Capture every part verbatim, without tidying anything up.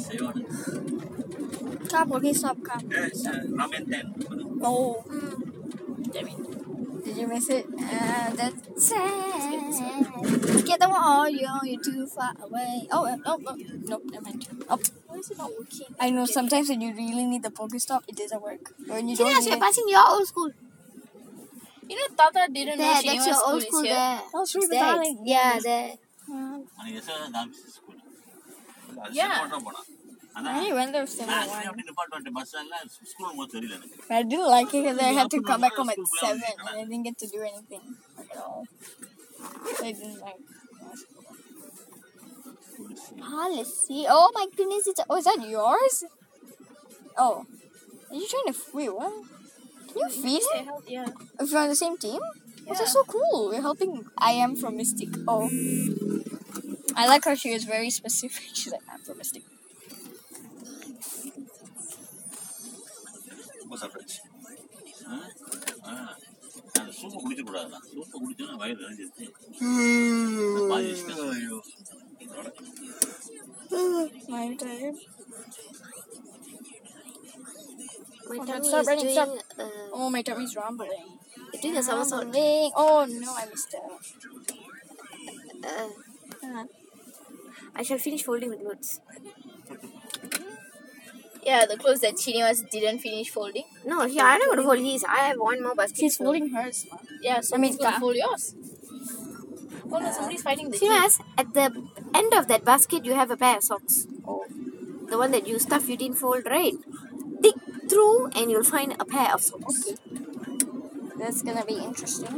Cap, okay, stop, Cap. Ramen ten. Oh. Mm. Damn it. Did you miss it? Uh, that's sad. Get them all, you're, you're too far away. Oh, uh, no, no, nope, never mind. Oh. Why is it not working? I know, sometimes when you really need the Pokestop, it doesn't work. When you don't Yes, need you're it. passing your old school. You know, Tata didn't know There, she that's knew your school old is school here. there. Oh, sure, It's there. darling. Yeah, there. Yeah. I only went there for one. School I didn't like it because I had to come back home at seven and I didn't get to do anything like, at all. So I didn't like. Policy. Oh my goodness! It's oh, is that yours? Oh, are you trying to wait? What? Can you feed They it? help, yeah. If you're on the same team? Oh, that's Yeah. so cool. You're helping. I am from Mystic. Oh, I like how she is very specific. She's like, I'm from Mystic. What's up, Rich? Huh? Soup குடிச்சிடக்கூடாது. Soup குடிச்சா வயிறு நிறைஞ்சிருச்சு. பாதி இஷ்டம். I'm tired. My Oh, tummy stop is running, doing, stop. uh, Oh, my tummy's rumbling. it's doing a somersault. Rumbling. Oh no, I missed it. Uh, Uh, I shall finish folding the clothes. Yeah, the clothes that Chiniwas didn't finish folding. No, here I don't want to fold his. I have one more basket. she's folding hers. Yeah, so I mean, gonna Ka. fold yours. Oh no, somebody's fighting the kid. Yes, at the end of that basket, you have a pair of socks. Oh. The one that you stuff you didn't fold, right? Dig through and you'll find a pair of socks. Okay. That's gonna be interesting.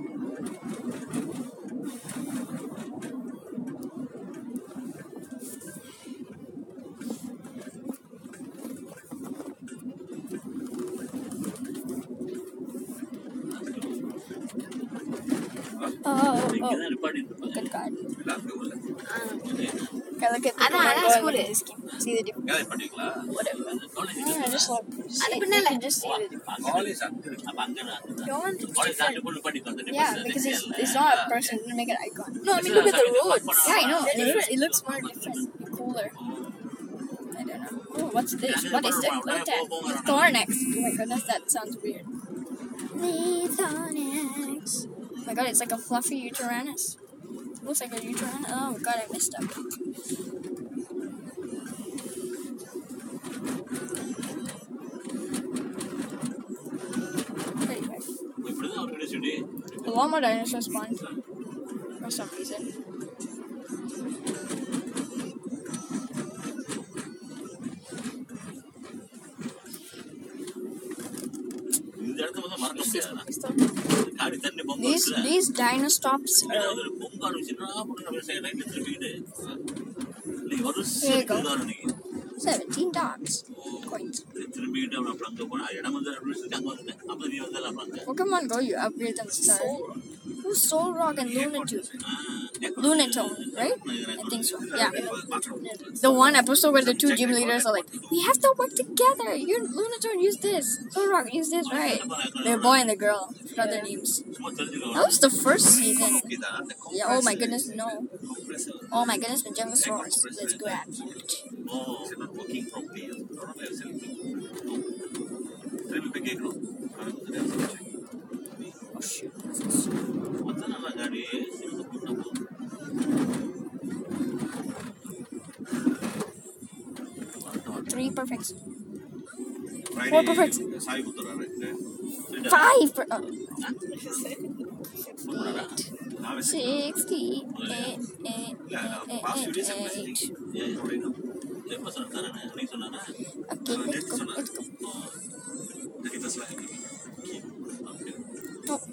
Oh, oh, good God. Okay, look at the Anna, Anna, go and school look at is- this game. See the difference. Whatever. Yeah, just look. See, you can just see the difference. Yeah, because it's, it's not a person to make an icon. No, I mean look at the roads. Yeah, I know. It looks, it looks more different, cooler. I don't know. Oh, what's this? What is that? Look at that. The Thornex. Oh my goodness, that sounds weird. The Thornex. Oh my god, it's like a fluffy Uteranus. Looks like a Uteranus. Oh god, I messed up. A lot more dinosaurs spawned for some reason. These these dinostops are. Here you go. Seventeen dogs. Coins. Pokemon Go, you upgrade them star. Who's Soul Rock and Lunatone? Lunatone, right? I think so. Yeah. The one episode where the two gym leaders are like, we have to work together. You Lunatone, use this. Soul Rock, use this, right? The boy and the girl. Forgot their names. That was the first season. Yeah. Oh my goodness, no. Oh my goodness, the dinosaurs. Let's grab it. Oh shoot. Three perfects. Four perfects. Five. Per- oh. Sixty. Eight. Eight. Eight. Eight. Okay, let's go. Let's go. Oh.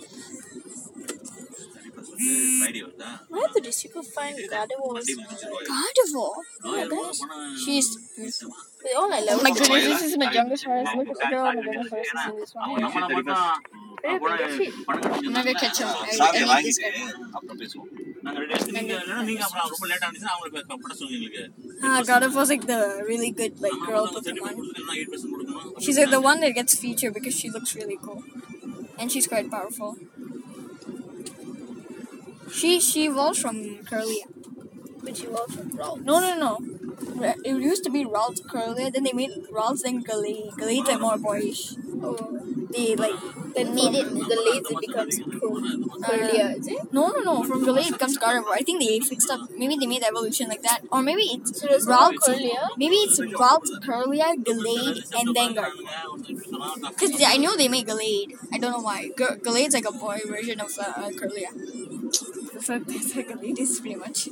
Why did you could find Gardevoir? Gardevoir. Oh my goodness. She's beautiful. They all like Oh level. my goodness, this is my youngest forest. Look at the girl in the youngest forest in this one. I'm not gonna catch him. I, I need this guy. Ah, Gardevoir's like the really good like girl Pokemon. She's like the one that gets featured because she looks really cool. And she's quite powerful. She she evolves from Curly. Which evolved from Ralph. No, no, no. It used to be Ralph's Curly, then they made Ralph's and Gallade. Gallade's like more boyish. Oh. They like Then made it. from Gallade it becomes Curlia, is it? No, no, no. From Gallade it comes Gardevoir. I think they fixed up. Maybe they made the evolution like that, or maybe it's So there's Ralph's. Curlia? Maybe it's Ralph's Curlia, Gallade, and then Gardevoir. Because I know they made Gallade. I don't know why. G- Gallade's like a boy version of uh, Curlia. So that's like Gallade is pretty much.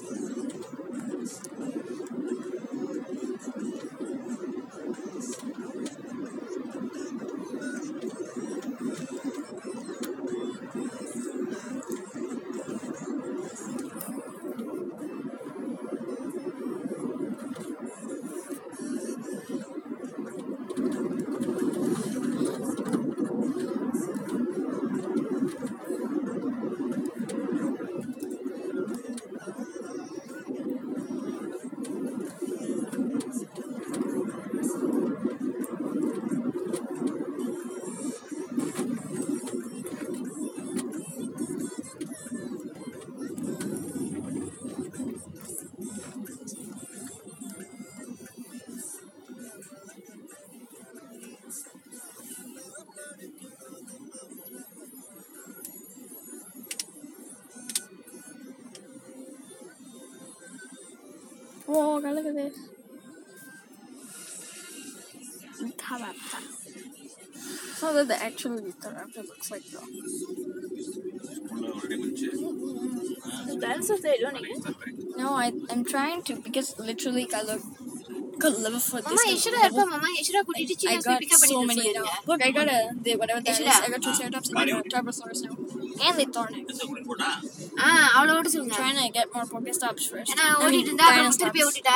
Whoa, God, look at this. Litaraptor. It's not that the actual Litaraptor looks like though. The dinosaurs they don't eat. No, I, I'm trying to because literally I look could live for this. Mama, you should have helped Mama. You should have put it in I got so many now. Look, I got a the whatever that is. Yeshida. I got Triceratops and I got Tarbosaurus now. And Littornix. Ah, அவளை ஓட சொல்லுங்க. Trying to get more Pokestops first. ஏன்னா I mean, ஓடிட்டு இருந்தா அப்புறம் Dinostops. திருப்பி ஓடிட்டா.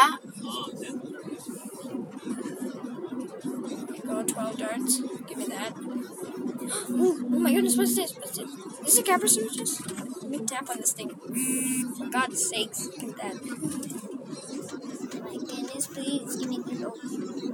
Go twelve darts. Give me that. Oh, oh my goodness, what's this? What's this? This is a Caprosaurus? Let me tap on this thing. For God's sakes, look at that. My goodness, please give me this. Oh.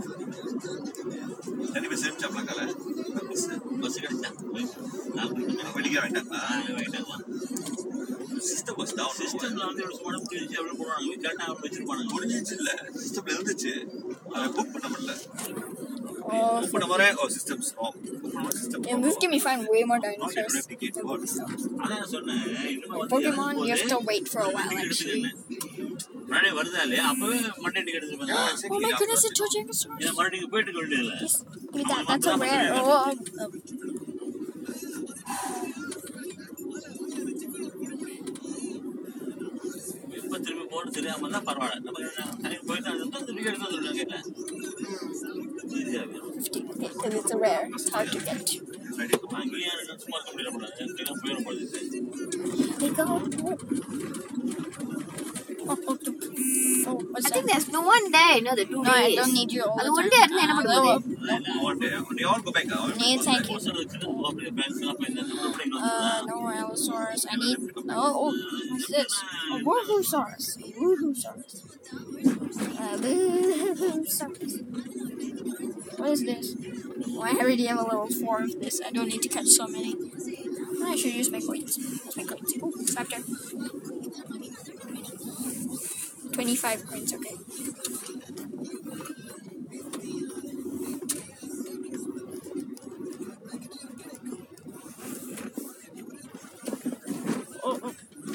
System was down. System வந்து ஒரு சுமணம் பிடிச்சி எவ்வளவு போறாங்க. கேட்டா அவங்க வச்சிருப்பாங்க. முடிஞ்சிச்சு இல்ல. சிஸ்டம்ல இருந்துச்சு. அத புக் பண்ண முடியல. Oh, புக் பண்ண மாதிரி ஓ சிஸ்டம்ஸ் ஆஃப். புக் பண்ண system. and this can be find way more dinosaurs. அதான் சொன்னேன். இன்னும் Pokemon, you have to wait for a while actually. நானே வருதா இல்லையா அப்பவே மண்டே டிக்கெட் எடுத்து Oh my goodness, a Trojangosaurus. இத மறுபடியும் போயிட்டு கொள்ளியல. Just give me that. That's a rare. Oh, oh, oh. இப்ப திரும்பி போறது தெரியாம இருந்தா பரவாயில்ல. நம்ம தனியா போயிட்டு அந்த டிக்கெட் எடுத்து சொல்லுங்க கேட்கல. Because it's a rare. It's hard to get. அங்கேயே சும்மா இருக்க முடியல போல. எங்க போயிரும் போல இது. They go. Oh, oh, oh. Oh, what's I think that? there's no one there, you know, the two No, I days. don't need you all அது the one time. day இருந்தா என்ன Uh, பண்ணுவது? One day, they all go back. Nee, thank you. அப்படியே banks அப்ப இந்த அப்படியே Uh, no Allosaurus. I need. Oh, oh, what's this? A Woohoosaurus. Woohoosaurus. Uh, Woohoosaurus. What is this? Oh, I already have a level four of this. I don't need to catch so many. I should use my coins. Use my coins. Oh, Raptor. Twenty-five coins. Okay. Oh, oh.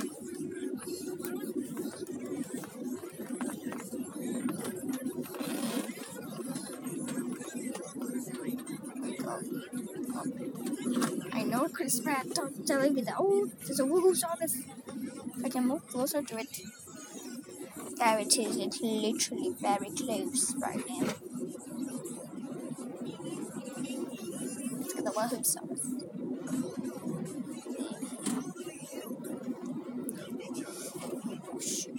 I know Chris Pratt don't telling me that. Oh, there's a Woohoosaurus. I can move closer to it. There it is. It's literally very close right now. Look at the Woohoosaurus. Oh, shoot.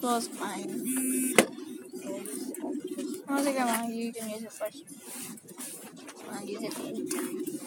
was mine. I'll take it on. You can use it first. I'll use it later.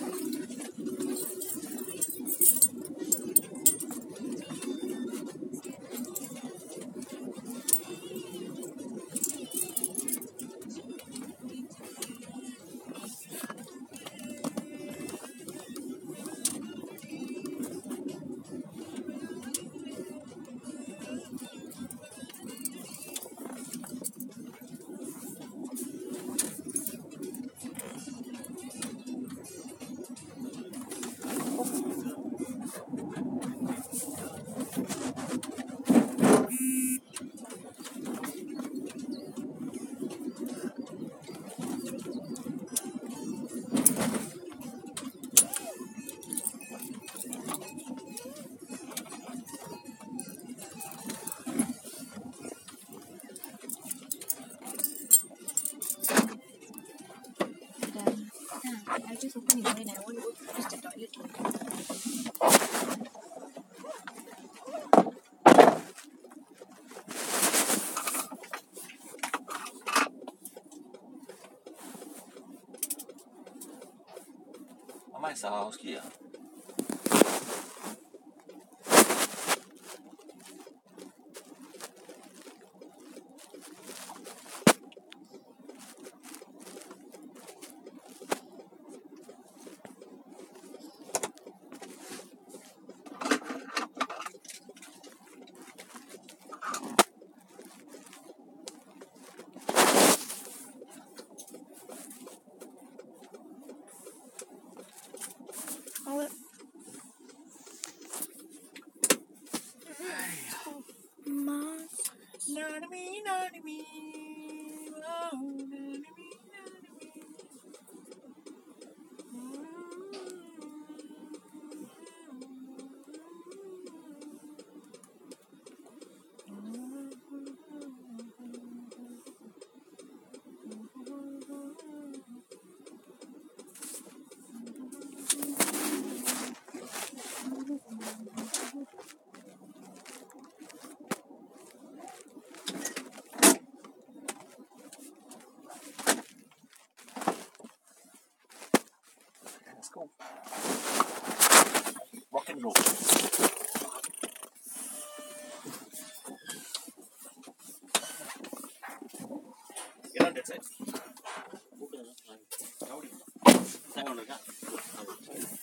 I just opened it and I want to go to use the toilet. I might sell house key. All it. Let's go. Rock and roll. Get on that side.